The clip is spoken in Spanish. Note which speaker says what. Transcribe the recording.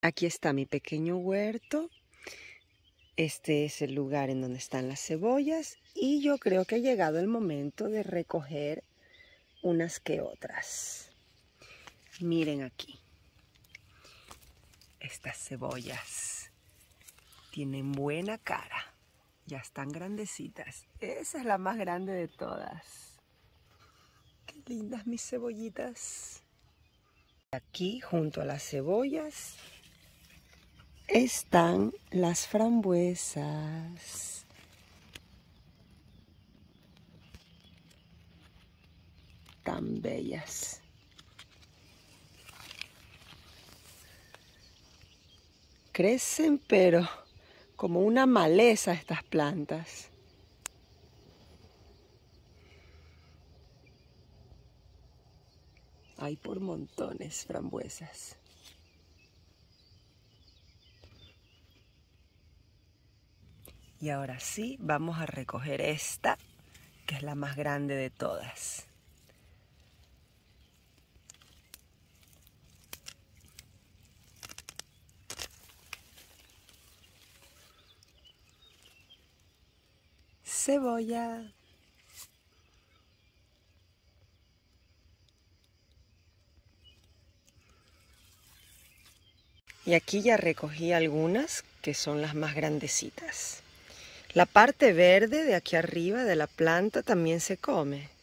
Speaker 1: Aquí está mi pequeño huerto. Este es el lugar en donde están las cebollas y yo creo que ha llegado el momento de recoger unas que otras. Miren aquí. Estas cebollas tienen buena cara. Ya están grandecitas. Esa es la más grande de todas. Qué lindas mis cebollitas. Aquí, junto a las cebollas, están las frambuesas. Tan bellas. Crecen, pero como una maleza estas plantas. Hay por montones frambuesas. Y ahora sí, vamos a recoger esta, que es la más grande de todas. Cebolla. Y aquí ya recogí algunas que son las más grandecitas. La parte verde de aquí arriba de la planta también se come.